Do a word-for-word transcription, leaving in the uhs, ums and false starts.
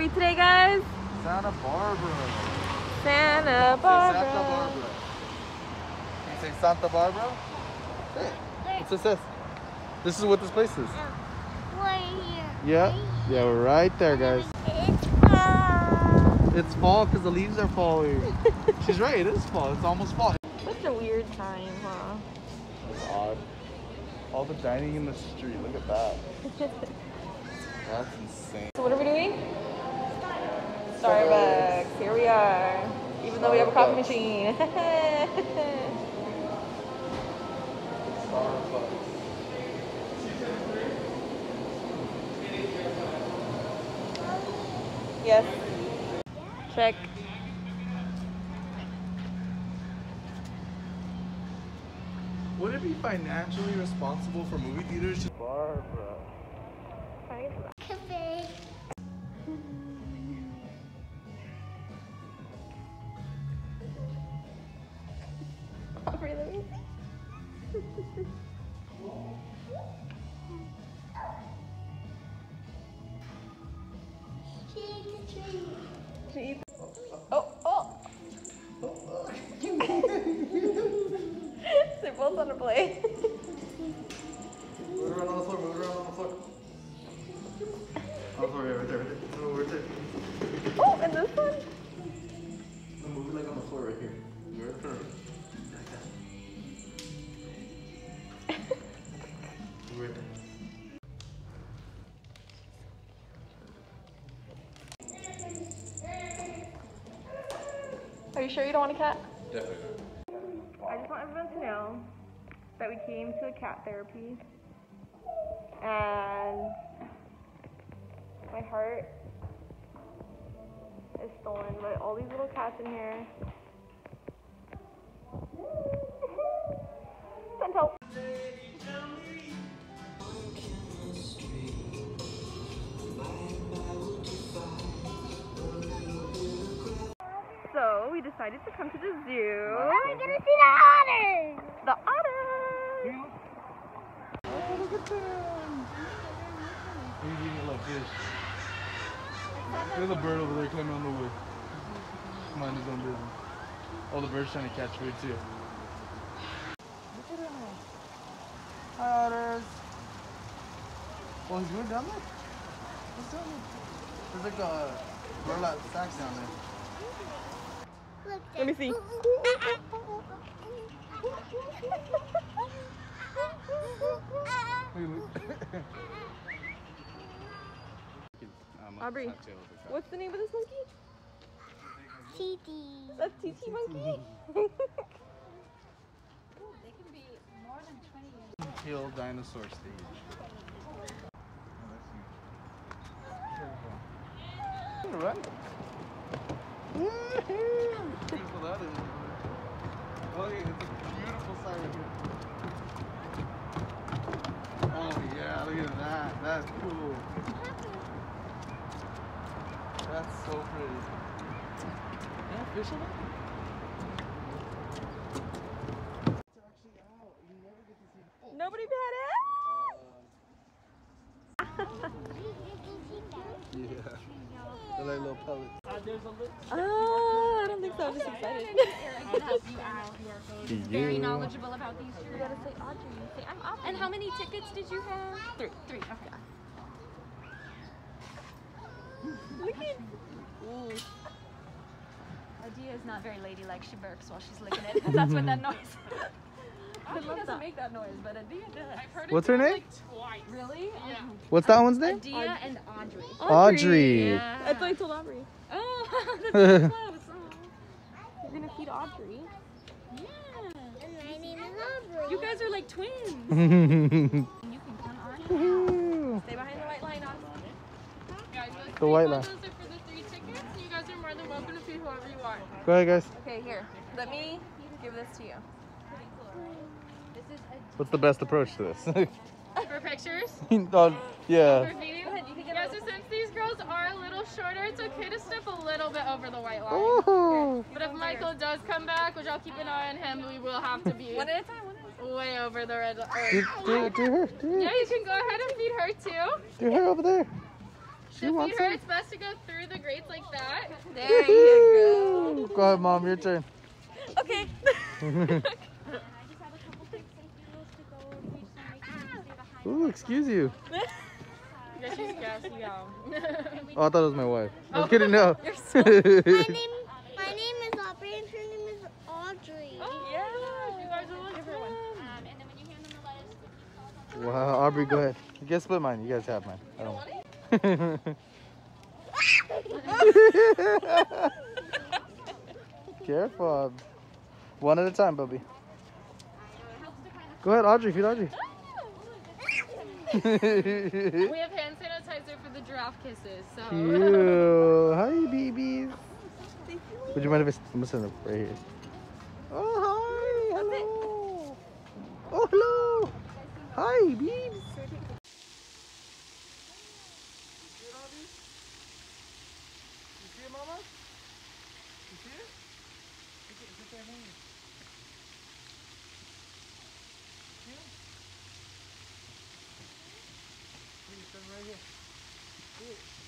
we today, guys? Santa Barbara. Santa Barbara. Say Santa Barbara. Can you say Santa Barbara? Hey, what's this? This? This is what this place is. Right here. Yeah? Yeah, we're right there, guys. It's fall. It's fall because the leaves are falling. She's right, it is fall. It's almost fall. Such a weird time, huh? That's odd. All the dining in the street. Look at that. That's insane. So what are we doing? Starbucks. Here we are. Even though we have a coffee machine. Starbucks. Yes. Check. Would it be financially responsible for movie theaters to Barbara? Cafe. Aubrey, let me She ate the tree. She eats. Oh, oh. They're both on a plate. Move around on the floor, move around on the floor. Oh, sorry, right there, right there. No, right there. Oh, and this one? No, move it like on the floor right here. You're right there. Move right there. Are you sure you don't want a cat? Definitely. I just want everyone to know that we came to a cat therapy and my heart is stolen by all these little cats in here. Send help. So we decided to come to the zoo. Now we're gonna see the otters. The otters! Oh, look at them! He's eating a little fish. There's a bird over there climbing on the wood. Mind his own business. Oh, the bird's trying to catch food too. Look at him. Hi, otters. Oh, he's going down there? What's down there? There's like a burlap sacks down there. Let me see. Aubrey, what's the name of this monkey? Titi. That's T T monkey. They can be more than twenty years. Kill dinosaur stage. Run. Beautiful that is. Look, it's a beautiful sight right here. Oh yeah, look at that. That's cool. That's so pretty. Yeah, fish on it? It's actually out. You never get to see it. Nobody had Yeah. They're like little pellets. it? Oh, I don't think so. I'm just excited. Very knowledgeable about these You trees. gotta say Audrey. Say I'm Audrey. And how many tickets did you have? Three. Three. Okay. Look at. Ooh. Adia is not very ladylike. She burps while she's licking it. That's what that noise. I She love doesn't that. make that noise, but Adia does. I've heard What's it her name? like twice. Really? Yeah. What's that one's name? Adia and Audrey. Audrey. Yeah. That's what I told Aubrey. Oh, that's so close. Oh. You're gonna feed Audrey. Yeah. And my name is Aubrey. You guys are like twins. You can come on. Stay behind the white line, Audrey. Guys, those The three white bundles are for the three tickets. You guys are more than welcome to feed whoever you want. Go ahead, guys. Okay, here. Let me give this to you. This is a What's the best approach to this? For pictures? Oh, yeah. For feeding? Go ahead, you can get Yeah, so since these girls are a little shorter, it's okay to step a little bit over the white line. Oh. But if Michael does come back, which I'll keep an eye on him, we will have to be one at a time. One at a time. way over the red line. Do, do, do her. Do, Yeah, you can go ahead and feed her too. do her over there. She To wants feed her, some. it's best to go through the grates like that. There you Go ahead, Mom. Your turn. go. Okay. Ooh, excuse you. Yeah, she's gassy out. Oh, I thought it was my wife. I was kidding. No. My name, my name is Aubrey and her name is Audrey. Yeah, you guys are like Everyone. Um, and then when you hand them the lettuce, Wow, Aubrey, go ahead. You guys split mine. You guys have mine. I don't want it. Careful. One at a time, Bubby. Go ahead, Audrey. Feed Audrey. we have hand sanitizer for the giraffe kisses, so. Cute. Hi, babies. Would you mind if I, I'm gonna send them right here. Oh, hi. Hello. Oh, hello. Hi, beebs. Right here.